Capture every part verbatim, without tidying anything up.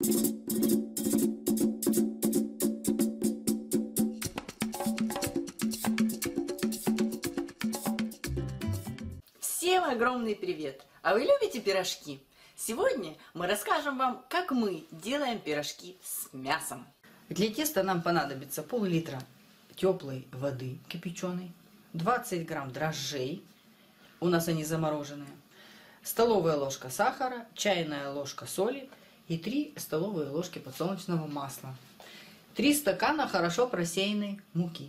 Всем огромный привет! А вы любите пирожки? Сегодня мы расскажем вам, как мы делаем пирожки с мясом. Для теста нам понадобится пол-литра теплой воды кипяченой, двадцать грамм дрожжей, у нас они замороженные, столовая ложка сахара, чайная ложка соли и три столовые ложки подсолнечного масла, три стакана хорошо просеянной муки.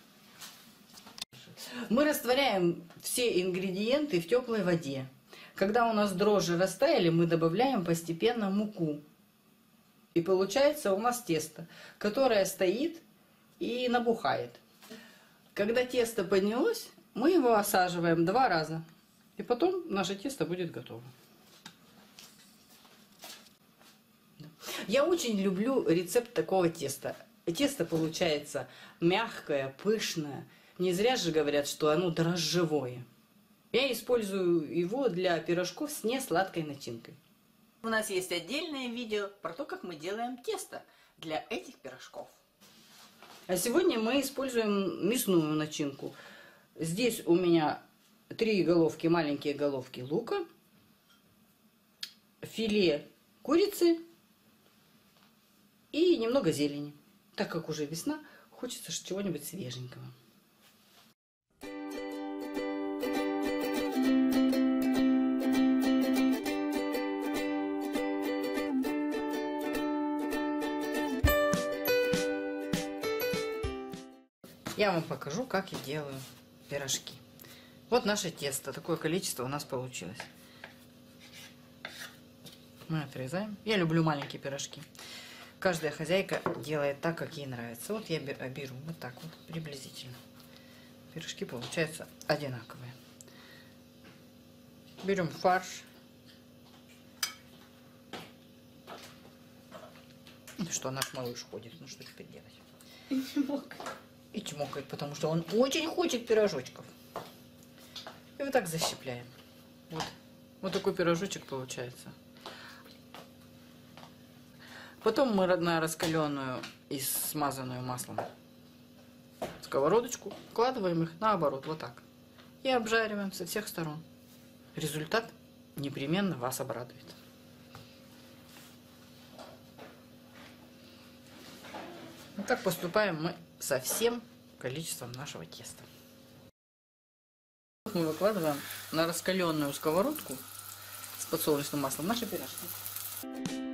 Мы растворяем все ингредиенты в теплой воде. Когда у нас дрожжи растаяли, мы добавляем постепенно муку. И получается у нас тесто, которое стоит и набухает. Когда тесто поднялось, мы его осаживаем два раза. И потом наше тесто будет готово. Я очень люблю рецепт такого теста. Тесто получается мягкое, пышное. Не зря же говорят, что оно дрожжевое. Я использую его для пирожков с несладкой начинкой. У нас есть отдельное видео про то, как мы делаем тесто для этих пирожков. А сегодня мы используем мясную начинку. Здесь у меня три головки, маленькие головки лука, филе курицы и немного зелени. Так как уже весна, хочется чего-нибудь свеженького. Я вам покажу, как я делаю пирожки. Вот наше тесто. Такое количество у нас получилось. Мы отрезаем. Я люблю маленькие пирожки. Каждая хозяйка делает так, как ей нравится. Вот я беру вот так вот, приблизительно. Пирожки получаются одинаковые. Берем фарш. Что наш малыш ходит. Ну что теперь делать? И чмокает. И чмокает, потому что он очень хочет пирожочков. И вот так защипляем. Вот, вот такой пирожочек получается. Потом мы на раскаленную и смазанную маслом сковородочку вкладываем их наоборот, вот так. И обжариваем со всех сторон. Результат непременно вас обрадует. Вот так поступаем мы со всем количеством нашего теста. Мы выкладываем на раскаленную сковородку с подсолнечным маслом наши пирожки.